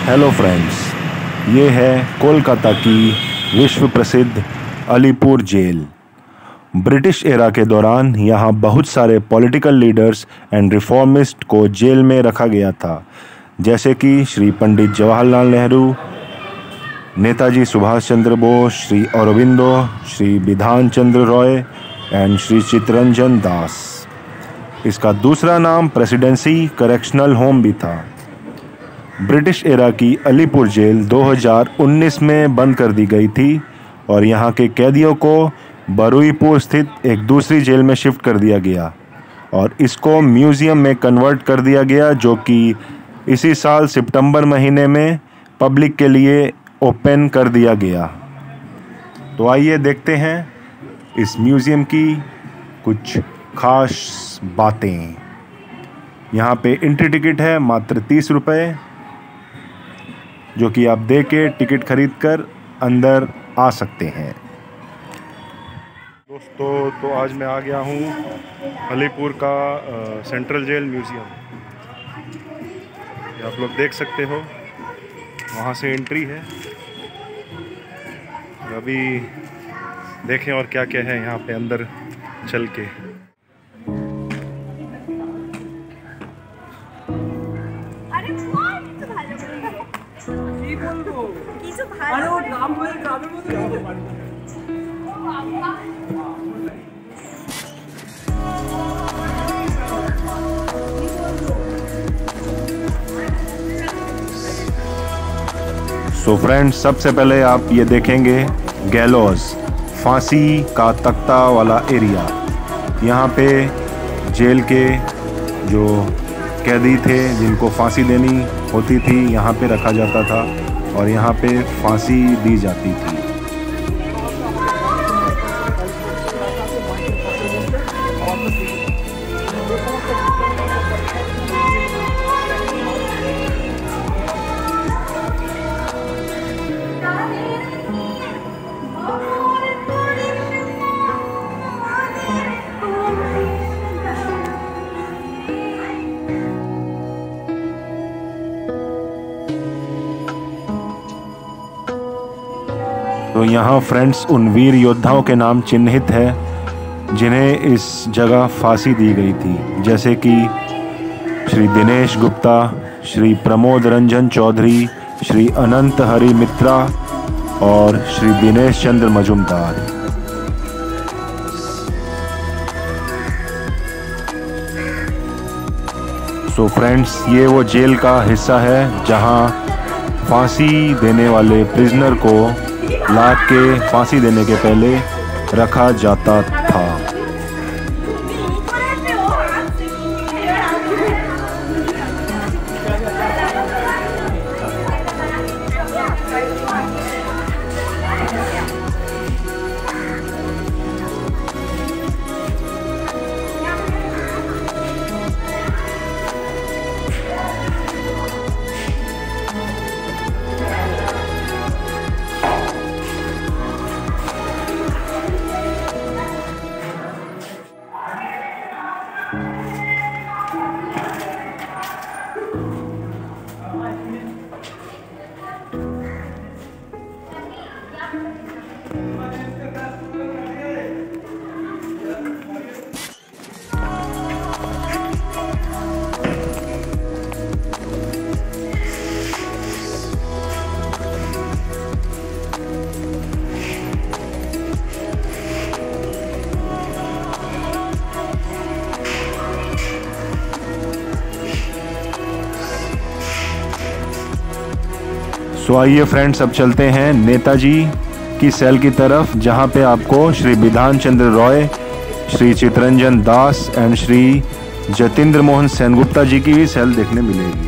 Hello friends, ये है कोलकाता की विश्व प्रसिद्ध अलीपुर जेल। ब्रिटिश एरा के दौरान यहाँ बहुत सारे पॉलिटिकल लीडर्स एंड रिफॉर्मिस्ट को जेल में रखा गया था, जैसे कि श्री पंडित जवाहरलाल नेहरू, नेताजी सुभाष चंद्र बोस, श्री अरबिंदो, श्री बिधान चंद्र रॉय एंड श्री चित्तरंजन दास। इसका दूसरा नाम प्रेसिडेंसी करेक्शनल होम भी था। ब्रिटिश एरा की अलीपुर जेल 2019 में बंद कर दी गई थी और यहाँ के कैदियों को बरुईपुर स्थित एक दूसरी जेल में शिफ्ट कर दिया गया और इसको म्यूज़ियम में कन्वर्ट कर दिया गया, जो कि इसी साल सितंबर महीने में पब्लिक के लिए ओपन कर दिया गया। तो आइए देखते हैं इस म्यूज़ियम की कुछ खास बातें। यहाँ पे एंट्री टिकट है मात्र 30 रुपये, जो कि आप दे के टिकट खरीद कर अंदर आ सकते हैं। दोस्तों, तो आज मैं आ गया हूँ अलीपुर का सेंट्रल जेल म्यूज़ियम। ये आप लोग देख सकते हो, वहाँ से एंट्री है। अभी देखें और क्या क्या है यहाँ पे अंदर चल के। सो फ्रेंड्स, सबसे पहले आप ये देखेंगे गैलोज, फांसी का तख्ता वाला एरिया। यहाँ पे जेल के जो कैदी थे जिनको फांसी देनी होती थी, यहाँ पे रखा जाता था और यहाँ पे फांसी दी जाती थी। तो यहाँ फ्रेंड्स उन वीर योद्धाओं के नाम चिन्हित है जिन्हें इस जगह फांसी दी गई थी, जैसे कि श्री दिनेश गुप्ता, श्री प्रमोद रंजन चौधरी, श्री अनंत हरि मित्रा और श्री दिनेश चंद्र मजुमदार। सो फ्रेंड्स, ये वो जेल का हिस्सा है जहाँ फांसी देने वाले प्रिजनर को लाद के फांसी देने के पहले रखा जाता था। तो आइए फ्रेंड्स, अब चलते हैं नेताजी की सेल की तरफ, जहां पे आपको श्री बिधान चंद्र रॉय, श्री चित्तरंजन दास एंड श्री जतेंद्र मोहन सेनगुप्ता जी की भी सेल देखने मिलेगी।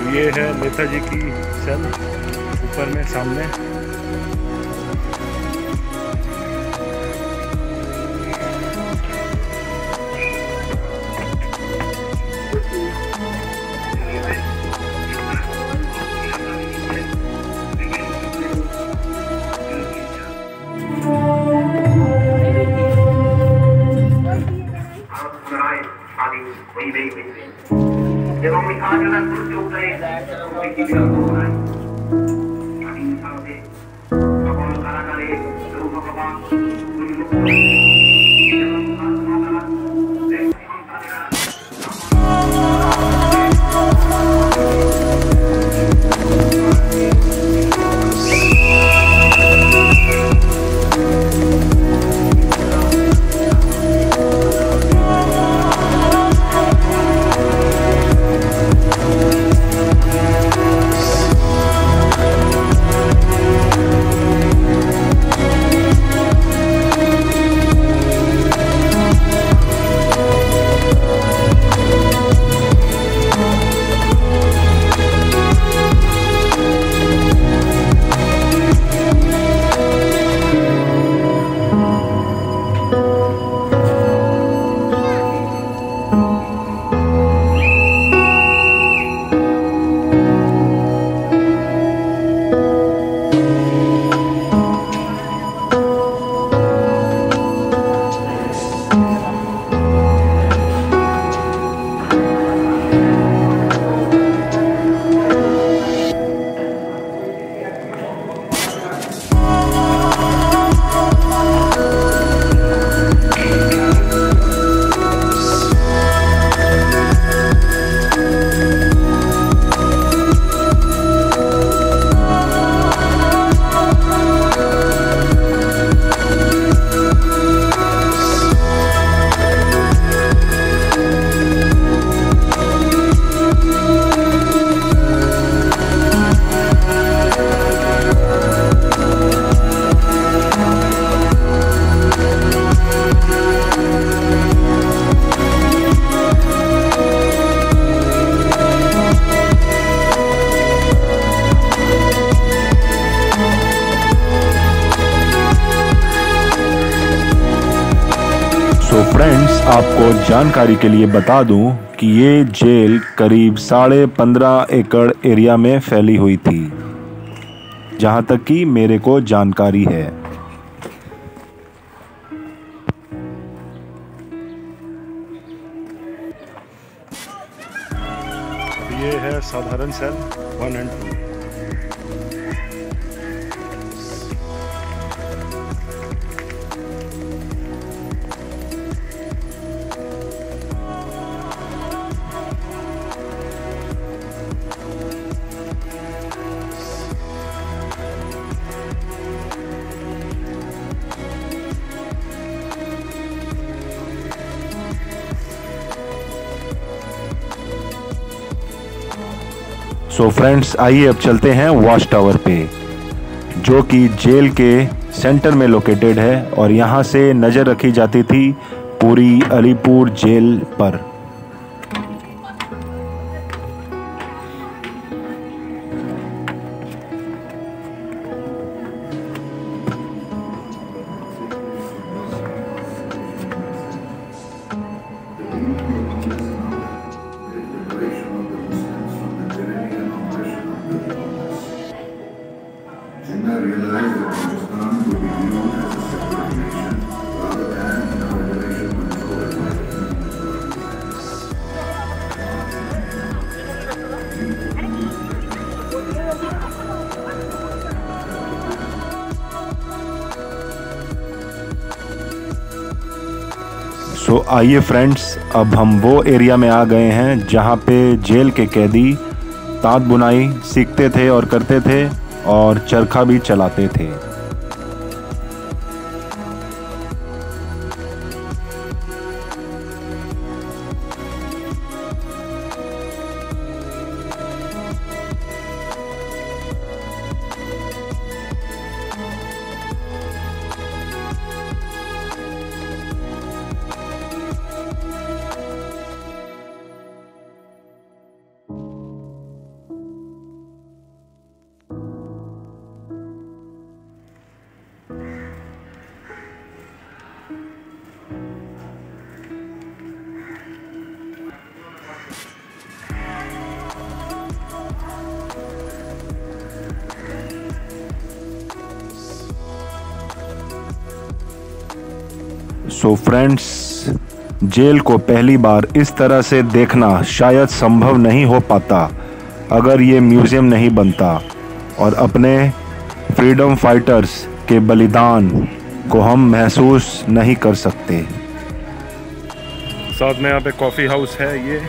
ये है नेताजी की सेल ऊपर में सामने। এবং ওই কাজটা করতে উঠে পৃথিবীর সকল কারাগারে ভগবান तो फ्रेंड्स, आपको जानकारी के लिए बता दूं कि ये जेल करीब 15.5 एकड़ एरिया में फैली हुई थी, जहां तक कि मेरे को जानकारी है। ये है साधारण सेल 1 और 2। सो फ्रेंड्स, आइए अब चलते हैं वॉच टावर पे, जो कि जेल के सेंटर में लोकेटेड है और यहाँ से नज़र रखी जाती थी पूरी अलीपुर जेल पर। सो आइए फ्रेंड्स, अब हम वो एरिया में आ गए हैं जहाँ पे जेल के कैदी ताँत बुनाई सीखते थे और करते थे और चरखा भी चलाते थे। सो फ्रेंड्स, जेल को पहली बार इस तरह से देखना शायद संभव नहीं हो पाता अगर ये म्यूज़ियम नहीं बनता और अपने फ्रीडम फाइटर्स के बलिदान को हम महसूस नहीं कर सकते। साथ में यहाँ पे कॉफ़ी हाउस है ये।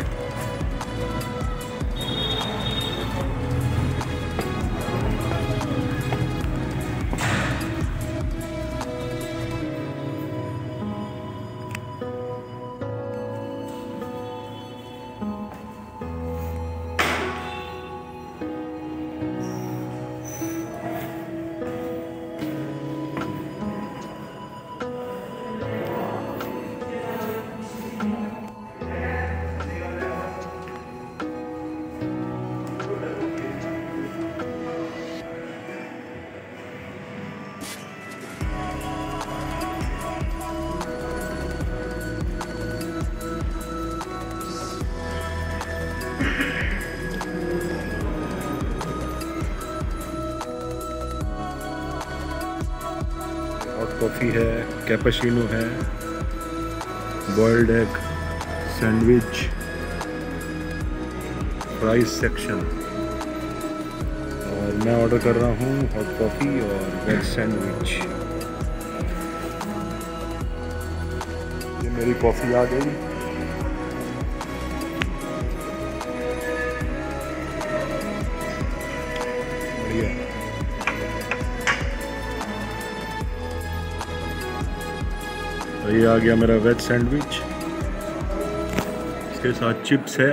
हॉट कॉफ़ी है, कैपेचिनो है, boiled egg, sandwich, fries section. और मैं ऑर्डर कर रहा हूँ हॉट कॉफ़ी और वेज सैंडविच। ये मेरी कॉफ़ी आ गई। बढ़िया। तो ये आ गया मेरा वेज सैंडविच, इसके साथ चिप्स है।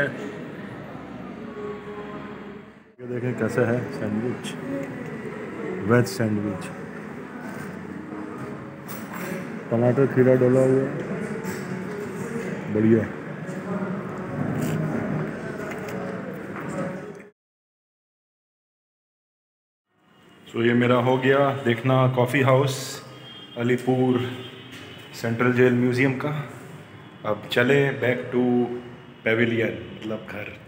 ये देखें कैसा है सैंडविच, वेज सैंडविच। टमाटर खीरा डाला हुआ है, बढ़िया। सो ये मेरा हो गया देखना coffee house Alipur central jail museum का। अब चले बैक टू पेविलियन, मतलब घर।